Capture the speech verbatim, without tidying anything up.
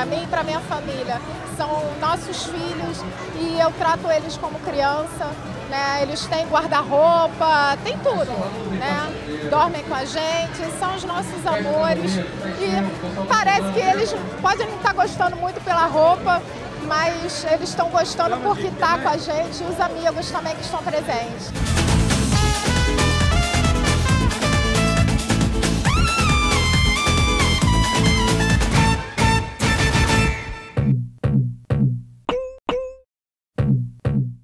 para mim e para minha família. São nossos filhos e eu trato eles como criança, né? Eles têm guarda-roupa, tem tudo, né? Dormem com a gente, são os nossos amores e parece que eles podem não estar gostando muito pela roupa, mas eles estão gostando porque está com a gente e os amigos também que estão presentes.